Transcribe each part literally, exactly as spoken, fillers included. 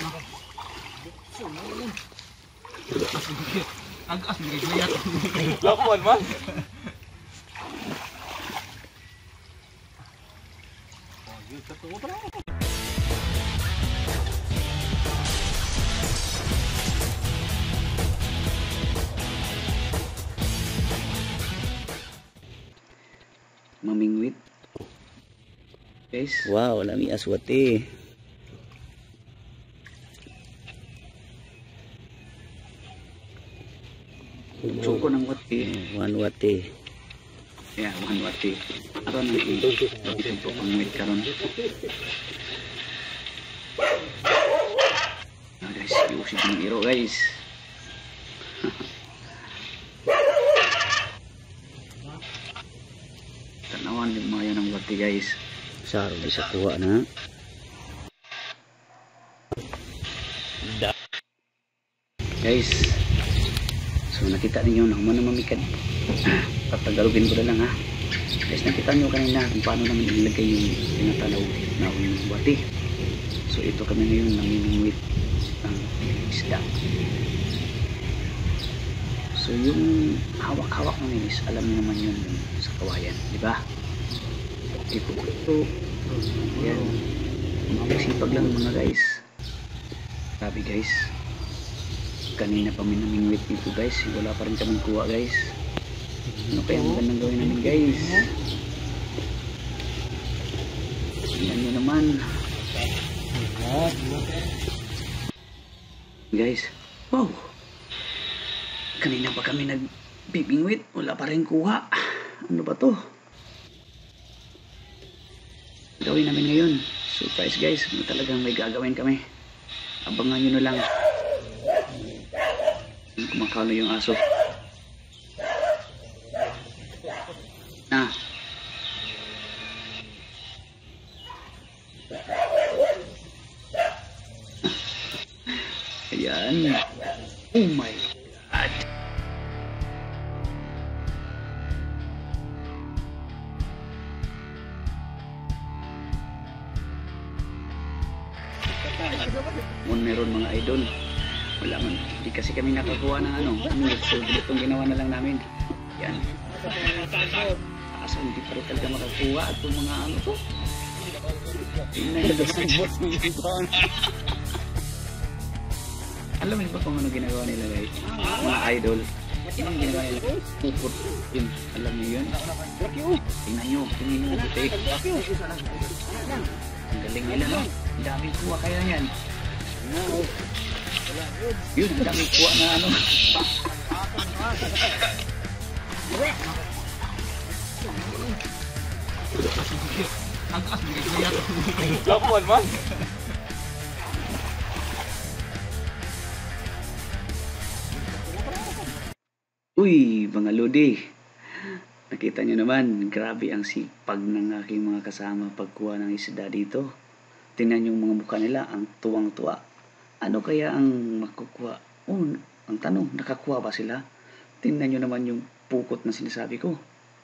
Agak asli gayat. Lapon man. Mamingwit. Guys. Wow, lami aswati. Suko ng wati. One wati. Ya, one wati. Aron ito ito pangwit karon. Nah, guys, iusip ng iro, guys. Tanawan yung mga yan ng wati, guys. Saro di sa kuha na. Guys, so nakita ninyo na humana mamikad. Patagalugin ko na lang ha. Guys, nakita nyo kanina kung paano namin ilagay yung tinatalaw na uling wati. So ito kami ngayon namimingwit ng isda. So yung hawak-hawak ng inis, alam niyo naman yun sa kawayan, di ba? Ito, ito. Yan. Magsipag lang mga guys. Sabi guys. Kanina pa minamingwit dito guys, wala pa rin kami kuha guys. Ano kaya magandang gawin namin guys? Tingnan nyo naman guys. Wow, kanina pa kami nagbibingwit, wala pa rin kuha. Ano ba to? Gawin namin ngayon surprise guys, talagang may gagawin kami. Abangan nyo na lang. Kumakalo yung aso. Ah. Ayan. Oh my God. Kung meron mga idol, wala man, hindi kasi kami nakakuha ng ano, ano, so itong ginawa na lang namin. Yan. Kaso hindi pa rin talaga makakuha at yung mga ano to. Tingnan nyo doon. Alam mo ba kung ano ginagawa nila guys? Mga idol. Yun ang ginagawa nila. Puput. Yun. Alam nyo yun? Tingnan nyo. Tingnan nyo. Puti. Ang galing nila no? Ang daming kuha kaya yan. Yun, ang dami kuha na ano. Agak asli gayat. Lapon man. Uy, mga lodi. Nakita nyo naman, grabe ang sipag ng aking mga kasama pagkuha ng isda dito. Tingnan yung mga mukha nila, ang tuwang-tuwa. Ano kaya ang makukuha? Oh, ang tanong, nakakuha ba sila? Tingnan nyo naman yung pukot na sinasabi ko.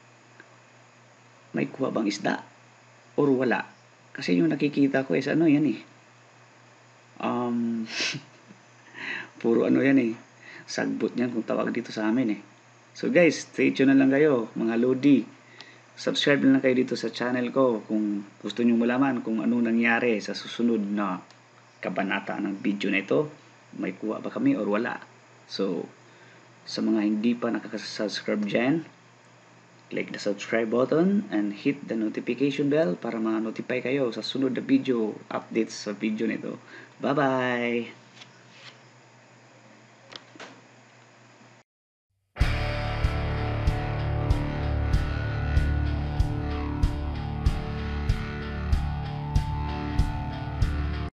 May kuha bang isda? Or wala? Kasi yung nakikita ko is ano yan eh. Um, puro ano yan eh. Sagbot niyan kung tawag dito sa amin eh. So guys, stay tuned na lang kayo mga lodi. Subscribe na lang kayo dito sa channel ko kung gusto nyo malaman kung ano nangyari sa susunod na kabanata ng video na ito. May kuha ba kami or wala? So, sa mga hindi pa nakaka-subscribe dyan, click the subscribe button and hit the notification bell para ma-notify kayo sa sunod na video updates sa video nito. Bye-bye!